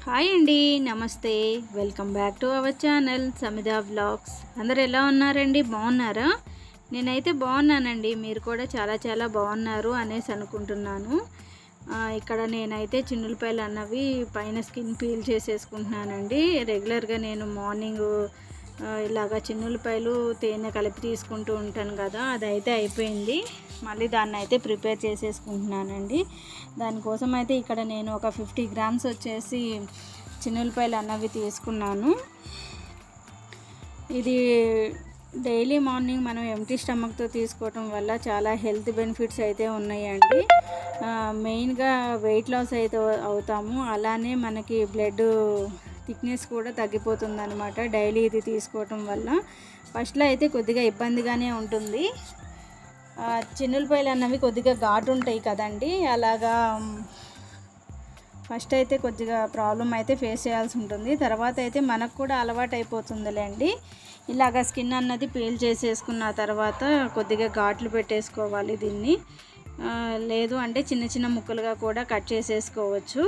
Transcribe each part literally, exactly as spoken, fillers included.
Hi అండి, నమస్తే. Welcome back to our channel Samidha vlogs. అందరు ఎలా ఉన్నారండి? బాగున్నారా? నేనైతే బాగున్నానండి. మీరు కూడా చాలా చాలా బాగున్నారు అనేసి అనుకుంటున్నాను. ఇక్కడ నేనైతే చిన్నులపాయలు అన్నవి పైన స్కిన్ పీల్ చేసేసుకుంటున్నానండి. రెగ్యులర్గా నేను మార్నింగ్ ఇలాగా చిన్నులపాయలు తేనె కలిపి తీసుకుంటూ ఉంటాను కదా, అదైతే అయిపోయింది. మళ్ళీ దాన్ని అయితే ప్రిపేర్ చేసేసుకుంటున్నానండి. దానికోసం అయితే ఇక్కడ నేను ఒక ఫిఫ్టీ గ్రామ్స్ వచ్చేసి చిన్నులపాయలు అన్నవి తీసుకున్నాను. ఇది డైలీ మార్నింగ్ మనం ఎంటీ స్టమక్తో తీసుకోవటం వల్ల చాలా హెల్త్ బెనిఫిట్స్ అయితే ఉన్నాయండి. మెయిన్గా వెయిట్ లాస్ అయితే అవుతాము, అలానే మనకి బ్లడ్ థిక్నెస్ కూడా తగ్గిపోతుంది అనమాట డైలీ ఇది తీసుకోవటం వల్ల. ఫస్ట్లో అయితే కొద్దిగా ఇబ్బందిగానే ఉంటుంది. చిన్నులపాయలు అన్నవి కొద్దిగా ఘాటు ఉంటాయి కదండి, అలాగా ఫస్ట్ అయితే కొద్దిగా ప్రాబ్లం అయితే ఫేస్ చేయాల్సి ఉంటుంది. తర్వాత అయితే మనకు కూడా అలవాటు అయిపోతుందిలేండి. ఇలాగ స్కిన్ అన్నది పీల్ చేసేసుకున్న తర్వాత కొద్దిగా ఘాట్లు పెట్టేసుకోవాలి దీన్ని. లేదు అంటే చిన్న చిన్న ముక్కలుగా కూడా కట్ చేసేసుకోవచ్చు.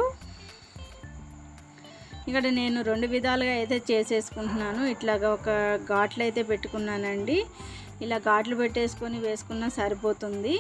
ఇక్కడ నేను రెండు విధాలుగా అయితే చేసేసుకుంటున్నాను. ఇట్లాగా ఒక ఘాట్లు అయితే పెట్టుకున్నానండి. ఇలా ఘాట్లు పెట్టేసుకొని వేసుకున్నా సరిపోతుంది.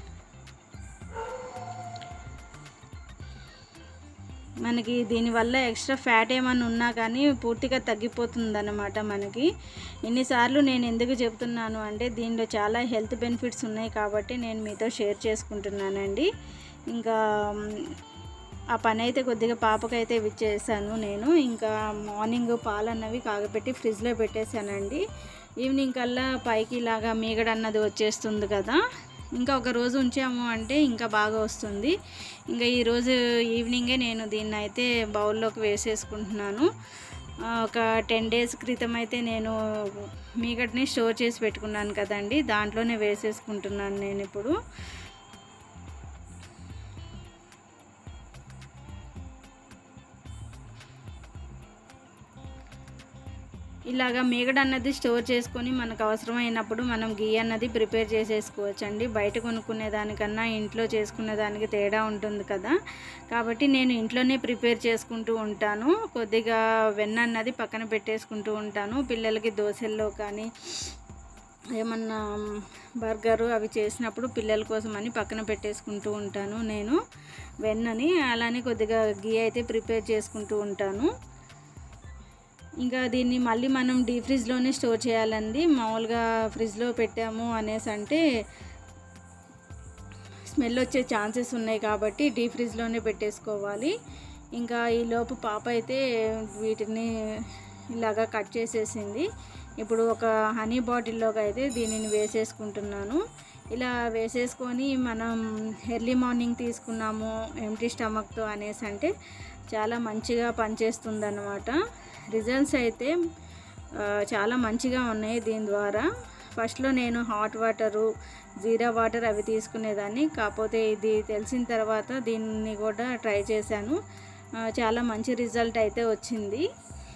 మనకి దీనివల్ల ఎక్స్ట్రా ఫ్యాట్ ఏమన్నా ఉన్నా కానీ పూర్తిగా తగ్గిపోతుంది అన్నమాట మనకి. ఎన్నిసార్లు నేను ఎందుకు చెప్తున్నాను అంటే దీనిలో చాలా హెల్త్ బెనిఫిట్స్ ఉన్నాయి కాబట్టి నేను మీతో షేర్ చేసుకుంటున్నానండి. ఇంకా ఆ పని అయితే కొద్దిగా పాపకైతే ఇచ్చేసాను నేను. ఇంకా మార్నింగ్ పాలు అన్నవి కాగపెట్టి ఫ్రిడ్జ్లో పెట్టేశానండి. ఈవినింగ్ కల్లా పైకి ఇలాగా మీగడ అన్నది వచ్చేస్తుంది కదా, ఇంకా ఒక రోజు ఉంచాము అంటే ఇంకా బాగా వస్తుంది. ఇంకా ఈరోజు ఈవినింగే నేను దీన్ని అయితే బౌల్లోకి వేసేసుకుంటున్నాను. ఒక టెన్ డేస్ క్రితం అయితే నేను మీగడని స్టోర్ చేసి పెట్టుకున్నాను కదండి, దాంట్లోనే వేసేసుకుంటున్నాను నేను ఇప్పుడు. ఇలాగా మీగడ అన్నది స్టోర్ చేసుకొని మనకు అవసరమైనప్పుడు మనం గీ అన్నది ప్రిపేర్ చేసేసుకోవచ్చు అండి. బయట కొనుక్కునే దానికన్నా ఇంట్లో చేసుకునే దానికి తేడా ఉంటుంది కదా, కాబట్టి నేను ఇంట్లోనే ప్రిపేర్ చేసుకుంటూ ఉంటాను. కొద్దిగా వెన్న అన్నది పక్కన పెట్టేసుకుంటూ ఉంటాను. పిల్లలకి దోశల్లో కానీ ఏమన్నా బర్గరు అవి చేసినప్పుడు పిల్లల కోసం అని పక్కన పెట్టేసుకుంటూ ఉంటాను నేను వెన్నని. అలానే కొద్దిగా గీ అయితే ప్రిపేర్ చేసుకుంటూ ఉంటాను. ఇంకా దీన్ని మళ్ళీ మనం డీ ఫ్రిడ్జ్లోనే స్టోర్ చేయాలండి. మామూలుగా ఫ్రిడ్జ్లో పెట్టాము అనేసి అంటే స్మెల్ వచ్చే ఛాన్సెస్ ఉన్నాయి కాబట్టి డీ ఫ్రిడ్జ్లోనే పెట్టేసుకోవాలి. ఇంకా ఈలోపు పాప అయితే వీటిని ఇలాగా కట్ చేసేసింది. ఇప్పుడు ఒక హనీ బాటిల్లోకి అయితే దీనిని వేసేసుకుంటున్నాను. ఇలా వేసేసుకొని మనం ఎర్లీ మార్నింగ్ తీసుకున్నాము ఎంటీ స్టమక్తో అనేసి అంటే చాలా మంచిగా పనిచేస్తుంది అన్నమాట. రిజల్ట్స్ అయితే చాలా మంచిగా ఉన్నాయి దీని ద్వారా. ఫస్ట్లో నేను హాట్ వాటరు జీరా వాటర్ అవి తీసుకునేదాన్ని, కాకపోతే ఇది తెలిసిన తర్వాత దీన్ని కూడా ట్రై చేశాను. చాలా మంచి రిజల్ట్ అయితే వచ్చింది.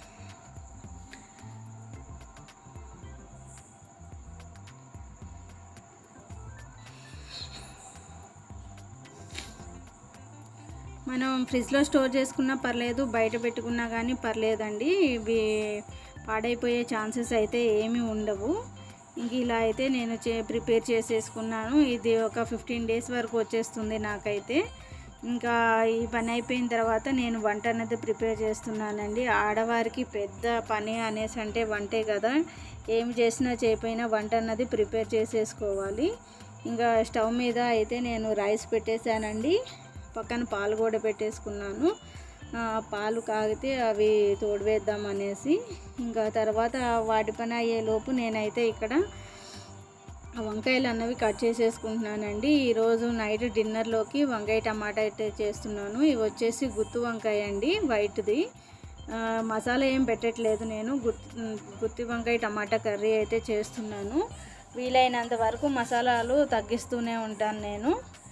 మనం ఫ్రిడ్జ్లో స్టోర్ చేసుకున్నా పర్లేదు, బయట పెట్టుకున్నా కానీ పర్లేదండి. ఇవి పాడైపోయే ఛాన్సెస్ అయితే ఏమీ ఉండవు. ఇంక ఇలా అయితే నేను చే ప్రిపేర్ చేసేసుకున్నాను. ఇది ఒక ఫిఫ్టీన్ డేస్ వరకు వచ్చేస్తుంది నాకైతే. ఇంకా ఈ పని అయిపోయిన తర్వాత నేను వంట అనేది ప్రిపేర్ చేస్తున్నానండి. ఆడవారికి పెద్ద పని అనేసి అంటే వంటే కదా, ఏం చేసినా చేయకపోయినా వంట అన్నది ప్రిపేర్ చేసేసుకోవాలి. ఇంకా స్టవ్ మీద అయితే నేను రైస్ పెట్టేశానండి. పక్కన పాలు కూడా పెట్టేసుకున్నాను. పాలు కాగితే అవి తోడువేద్దాం అనేసి. ఇంకా తర్వాత వాటి పని అయ్యేలోపు నేనైతే ఇక్కడ వంకాయలు అన్నవి కట్ చేసేసుకుంటున్నానండి. ఈరోజు నైట్ డిన్నర్లోకి వంకాయ టమాటా అయితే చేస్తున్నాను. ఇవి వచ్చేసి గుత్తి వంకాయ అండి, వైట్ది. మసాలా ఏం పెట్టట్లేదు నేను, గుత్తి గుత్తి వంకాయ టమాటా కర్రీ అయితే చేస్తున్నాను. వీలైనంత వరకు మసాలాలు తగ్గిస్తూనే ఉంటాను నేను.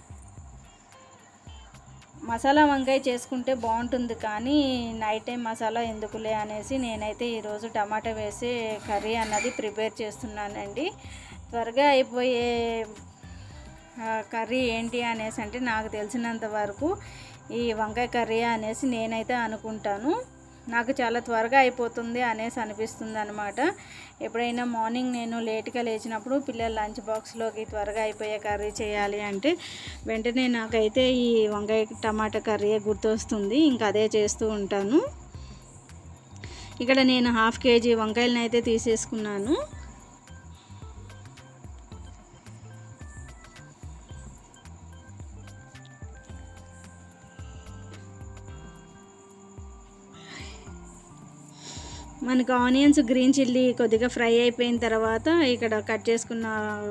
మసాలా వంకాయ చేసుకుంటే బాగుంటుంది కానీ నైట్ టైం మసాలా ఎందుకులే అనేసి నేనైతే ఈరోజు టమాటా వేసి కర్రీ అన్నది ప్రిపేర్ చేస్తున్నానండి. త్వరగా అయిపోయే కర్రీ ఏంటి అనేసి అంటే నాకు తెలిసినంత వరకు ఈ వంకాయ కర్రీ అనేసి నేనైతే అనుకుంటాను. నాకు చాలా త్వరగా అయిపోతుంది అనేసి అనిపిస్తుంది అనమాట. ఎప్పుడైనా మార్నింగ్ నేను లేట్గా లేచినప్పుడు పిల్లల లంచ్ బాక్స్లోకి త్వరగా అయిపోయే కర్రీ చేయాలి అంటే వెంటనే నాకైతే ఈ వంకాయ టమాటా కర్రీ గుర్తొస్తుంది. ఇంకా అదే చేస్తూ ఉంటాను. ఇక్కడ నేను హాఫ్ కేజీ వంకాయలను అయితే తీసేసుకున్నాను. మనకు ఆనియన్స్ గ్రీన్ చిల్లీ కొద్దిగా ఫ్రై అయిపోయిన తర్వాత ఇక్కడ కట్ చేసుకున్న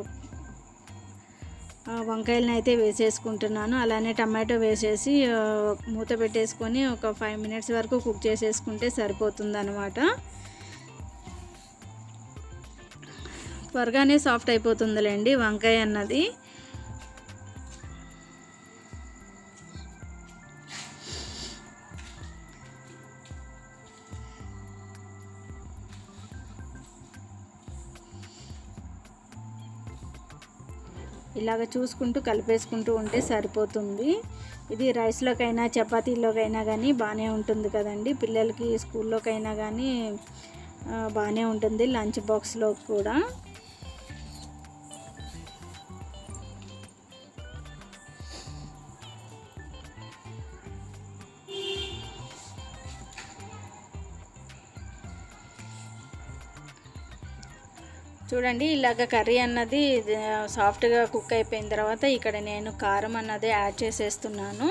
వంకాయలను అయితే వేసేసుకుంటున్నాను. అలానే టమాటో వేసేసి మూత పెట్టేసుకొని ఒక ఫైవ్ మినిట్స్ వరకు కుక్ చేసేసుకుంటే సరిపోతుంది అనమాట. త్వరగానే సాఫ్ట్ అయిపోతుందిలేండి వంకాయ అన్నది. ఇలాగ చూసుకుంటూ కలిపేసుకుంటూ ఉంటే సరిపోతుంది. ఇది రైస్లోకైనా చపాతీలోకైనా కానీ బాగానే ఉంటుంది కదండి. పిల్లలకి స్కూల్లోకైనా కానీ బాగానే ఉంటుంది, లంచ్ బాక్స్లో కూడా. చూడండి ఇలాగ కర్రీ అన్నది సాఫ్ట్గా కుక్ అయిపోయిన తర్వాత ఇక్కడ నేను కారం అన్నది యాడ్ చేసేస్తున్నాను.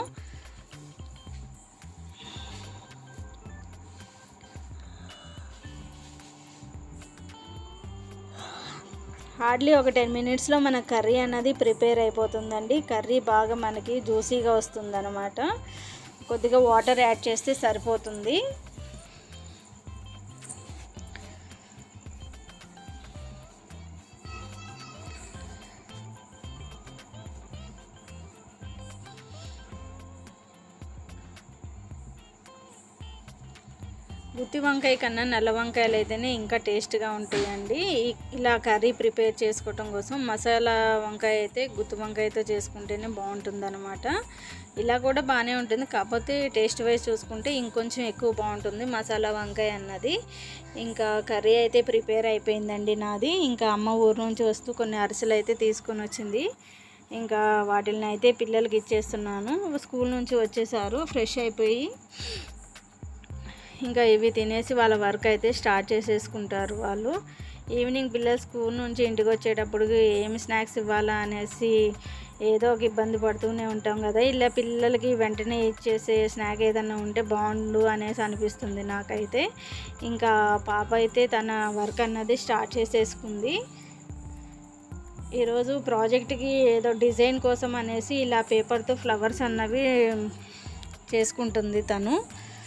హార్డ్లీ ఒక టెన్ మినిట్స్లో మన కర్రీ అన్నది ప్రిపేర్ అయిపోతుందండి. కర్రీ బాగా మనకి జ్యూసీగా వస్తుంది అన్నమాట. కొద్దిగా వాటర్ యాడ్ చేస్తే సరిపోతుంది. గుత్తి వంకాయ కన్నా నల్ల వంకాయలు అయితేనే ఇంకా టేస్ట్గా ఉంటాయండి. ఇలా కర్రీ ప్రిపేర్ చేసుకోవటం కోసం మసాలా వంకాయ అయితే గుత్తి వంకాయతో చేసుకుంటేనే బాగుంటుంది అనమాట. ఇలా కూడా బాగానే ఉంటుంది, కాకపోతే టేస్ట్ వైజ్ చూసుకుంటే ఇంకొంచెం ఎక్కువ బాగుంటుంది మసాలా వంకాయ అన్నది. ఇంకా కర్రీ అయితే ప్రిపేర్ అయిపోయిందండి నాది. ఇంకా అమ్మ ఊరు నుంచి వస్తూ కొన్ని అరిసెలు అయితే తీసుకొని వచ్చింది. ఇంకా వాటిని అయితే పిల్లలకి ఇచ్చేస్తున్నాను. స్కూల్ నుంచి వచ్చేసారు ఫ్రెష్ అయిపోయి. ఇంకా ఇవి తినేసి వాళ్ళ వర్క్ అయితే స్టార్ట్ చేసేసుకుంటారు వాళ్ళు. ఈవినింగ్ పిల్లలు స్కూల్ నుంచి ఇంటికి వచ్చేటప్పుడు ఏమి స్నాక్స్ ఇవ్వాలా అనేసి ఏదో ఒక ఇబ్బంది పడుతూనే ఉంటాం కదా. ఇలా పిల్లలకి వెంటనే ఇచ్చేసే స్నాక్ ఏదన్నా ఉంటే బాగుండు అనేసి అనిపిస్తుంది నాకైతే. ఇంకా పాప అయితే తన వర్క్ అన్నది స్టార్ట్ చేసేసుకుంది. ఈరోజు ప్రాజెక్ట్కి ఏదో డిజైన్ కోసం అనేసి ఇలా పేపర్తో ఫ్లవర్స్ అన్నవి చేసుకుంటుంది తను.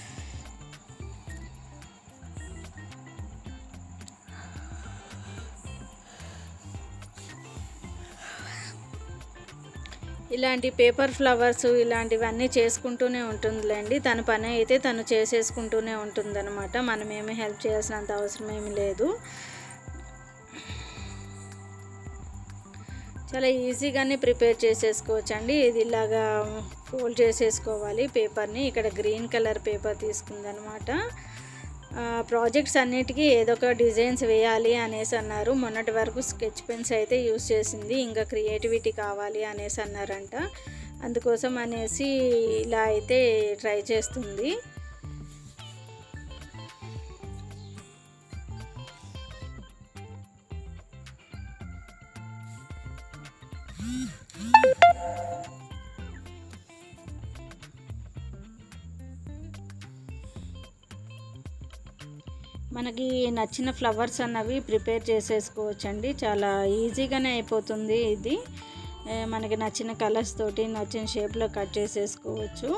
ఇలాంటి పేపర్ ఫ్లవర్స్ ఇలాంటివన్నీ చేసుకుంటూనే ఉంటుందిలేండి. తన పని అయితే తను చేసేసుకుంటూనే ఉంటుందన్నమాట. మనమేమీ హెల్ప్ చేయాల్సినంత అవసరం ఏమీ లేదు. చాలా ఈజీగానే ప్రిపేర్ చేసేసుకోవచ్చు అండి. ఇది ఇలాగా ఫోల్డ్ చేసేసుకోవాలి పేపర్ని. ఇక్కడ గ్రీన్ కలర్ పేపర్ తీసుకుందనమాట. ప్రాజెక్ట్స్ అన్నిటికీ ఏదో ఒక డిజైన్స్ వేయాలి అనేసి అన్నారు. మొన్నటి వరకు స్కెచ్ పెన్స్ అయితే యూస్ చేసింది, ఇంకా క్రియేటివిటీ కావాలి అనేసి అన్నారంట. అందుకోసం అనేసి ఇలా అయితే ట్రై చేస్తుంది. మనకి నచ్చిన ఫ్లవర్స్ అన్నవి ప్రిపేర్ చేసేసుకోవచ్చండి. చాలా ఈజీగానే అయిపోతుంది ఇది. మనకి నచ్చిన కలర్స్ తోటి నచ్చిన షేప్లో కట్ చేసేసుకోవచ్చు.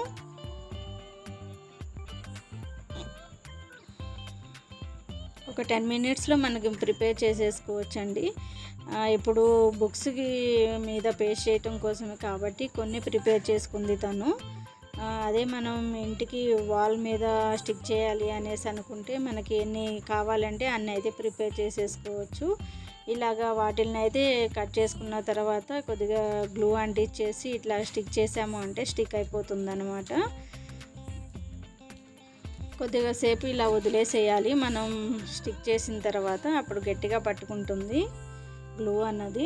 ఒక టెన్ మినిట్స్లో మనకి ప్రిపేర్ చేసేసుకోవచ్చండి. ఇప్పుడు బుక్స్కి మీద పేస్ట్ చేయటం కోసమే కాబట్టి కొన్ని ప్రిపేర్ చేసుకుంది తను. అదే మనం ఇంటికి వాల్ మీద స్టిక్ చేయాలి అనేసి అనుకుంటే మనకి ఎన్ని కావాలంటే అన్నీ అయితే ప్రిపేర్ చేసేసుకోవచ్చు. ఇలాగా వాటిని అయితే కట్ చేసుకున్న తర్వాత కొద్దిగా గ్లూ అంటించేసి ఇట్లా స్టిక్ చేసాము అంటే స్టిక్ అయిపోతుంది అనమాట. కొద్దిగా సేపు ఇలా వదిలేసేయాలి మనం స్టిక్ చేసిన తర్వాత, అప్పుడు గట్టిగా పట్టుకుంటుంది గ్లూ అన్నది.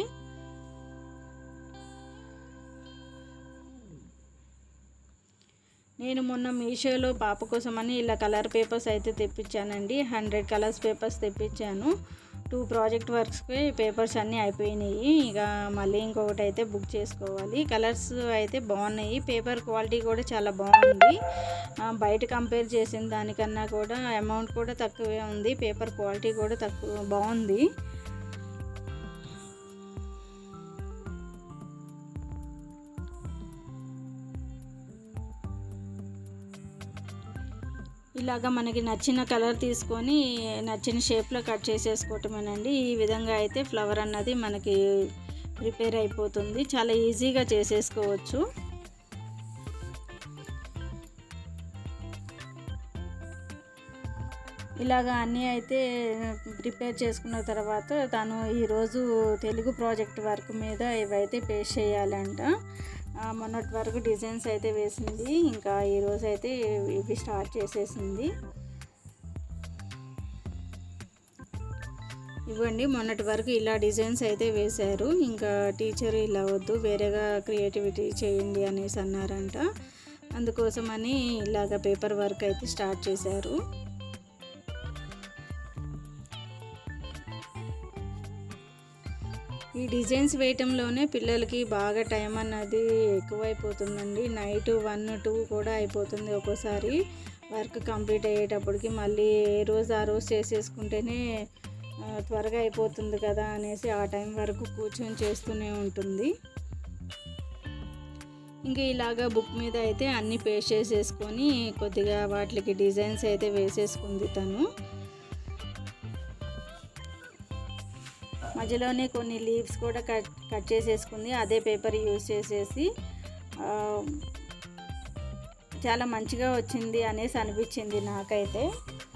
నేను మొన్న మీషోలో పాప కోసమని ఇలా కలర్ పేపర్స్ అయితే తెప్పించానండి. హండ్రెడ్ కలర్స్ పేపర్స్ తెప్పించాను. టూ ప్రాజెక్ట్ వర్క్స్కి పేపర్స్ అన్నీ అయిపోయినాయి. ఇక మళ్ళీ ఇంకొకటి అయితే బుక్ చేసుకోవాలి. కలర్స్ అయితే బాగున్నాయి, పేపర్ క్వాలిటీ కూడా చాలా బాగుంది. బయట కంపేర్ చేసిన దానికన్నా కూడా అమౌంట్ కూడా తక్కువే ఉంది, పేపర్ క్వాలిటీ కూడా తక్కువ బాగుంది. ఇలాగా మనకి నచ్చిన కలర్ తీసుకొని నచ్చిన షేప్లో కట్ చేసేసుకోవటమేనండి. ఈ విధంగా అయితే ఫ్లవర్ అన్నది మనకి ప్రిపేర్ అయిపోతుంది, చాలా ఈజీగా చేసేసుకోవచ్చు. ఇలాగా అన్నీ అయితే ప్రిపేర్ చేసుకున్న తర్వాత తను ఈరోజు తెలుగు ప్రాజెక్ట్ వర్క్ మీద ఇవైతే పేస్ట్ చేయాలంట. మొన్నటి వరకు డిజైన్స్ అయితే వేసింది, ఇంకా ఈరోజు అయితే ఇవి స్టార్ట్ చేసేసింది. ఇవ్వండి, మొన్నటి వరకు ఇలా డిజైన్స్ అయితే వేశారు. ఇంకా టీచర్ ఇలా వద్దు వేరేగా క్రియేటివిటీ చేయండి అనేసి అన్నారంట. అందుకోసమని ఇలాగ పేపర్ వర్క్ అయితే స్టార్ట్ చేశారు. ఈ డిజైన్స్ వేయటంలోనే పిల్లలకి బాగా టైం అన్నది ఎక్కువైపోతుందండి. నైట్ వన్ టూ కూడా అయిపోతుంది ఒక్కోసారి వర్క్ కంప్లీట్ అయ్యేటప్పటికి. మళ్ళీ ఏ రోజు ఆ రోజు చేసేసుకుంటేనే త్వరగా అయిపోతుంది కదా అనేసి ఆ టైం వరకు కూర్చొని చేస్తూనే ఉంటుంది. ఇంకా ఇలాగా బుక్ మీద అయితే అన్నీ పేస్ట్ చేసేసుకొని కొద్దిగా వాటికి డిజైన్స్ అయితే వేసేసుకుంది తను. మధ్యలోనే కొన్ని లీవ్స్ కూడా కట్ కట్ చేసేసుకుంది, అదే పేపర్ యూజ్ చేసేసి. చాలా మంచిగా వచ్చింది అనేసి అనిపించింది నాకైతే.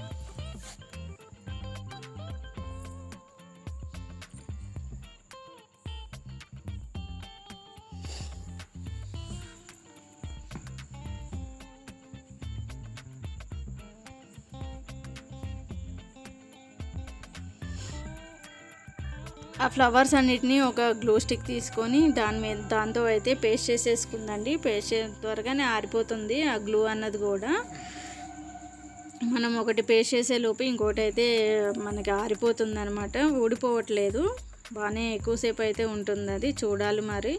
ఆ ఫ్లవర్స్ అన్నిటినీ ఒక గ్లూ స్టిక్ తీసుకొని దాని మీద దాంతో అయితే పేస్ట్ చేసేసుకుందండి. పేస్ట్ త్వరగానే ఆరిపోతుంది ఆ గ్లూ అన్నది కూడా. మనం ఒకటి పేస్ట్ చేసే లోపు ఇంకోటి అయితే మనకి ఆరిపోతుంది అనమాట, ఊడిపోవట్లేదు. బాగానే ఎక్కువసేపు అయితే ఉంటుంది, అది చూడాలి మరి.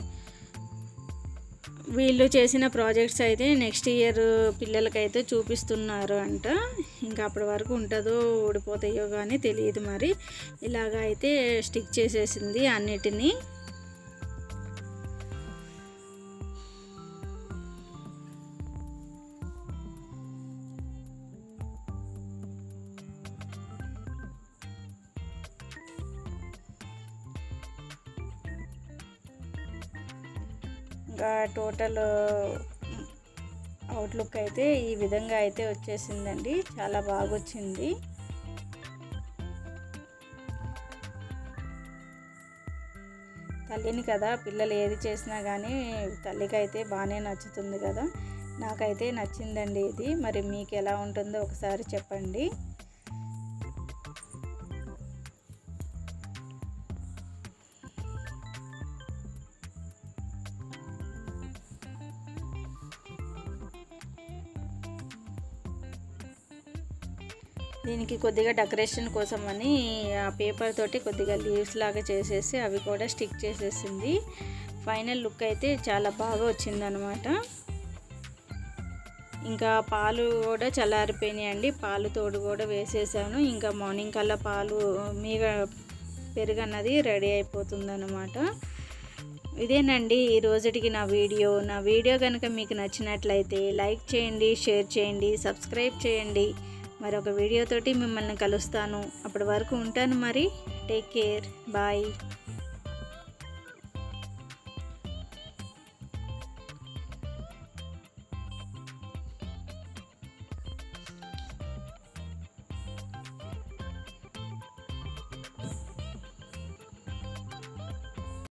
వీళ్ళు చేసిన ప్రాజెక్ట్స్ అయితే నెక్స్ట్ ఇయర్ పిల్లలకైతే చూపిస్తున్నారు అంట. ఇంకా అప్పటి వరకు ఉంటుందో ఊడిపోతాయో కానీ తెలియదు మరి. ఇలాగ అయితే స్టిక్ చేసేసింది అన్నిటినీ. ఇంకా టోటల్ అవుట్లుక్ అయితే ఈ విధంగా అయితే వచ్చేసిందండి, చాలా బాగా వచ్చింది. తల్లిని కదా, పిల్లలు ఏది చేసినా కానీ తల్లికి అయితే బాగానే నచ్చుతుంది కదా. నాకైతే నచ్చిందండి ఇది. మరి మీకు ఎలా ఉంటుందో ఒకసారి చెప్పండి. దీనికి కొద్దిగా డెకరేషన్ కోసం అని ఆ పేపర్ తోటి కొద్దిగా లీవ్స్ లాగా చేసేసి అవి కూడా స్టిక్ చేసేసింది. ఫైనల్ లుక్ అయితే చాలా బాగా వచ్చిందనమాట. ఇంకా పాలు కూడా చల్లారిపోయినాయండి, పాలు తోడు కూడా వేసేసాను. ఇంకా మార్నింగ్ కల్లా పాలు మీద పెరుగు అన్నది రెడీ అయిపోతుంది అనమాట. ఇదేనండి ఈ రోజుటికి నా వీడియో. నా వీడియో కనుక మీకు నచ్చినట్లయితే లైక్ చేయండి, షేర్ చేయండి, సబ్స్క్రైబ్ చేయండి. మరొక వీడియోతోటి మిమ్మల్ని కలుస్తాను. అప్పటి వరకు ఉంటాను మరి. Take care, bye.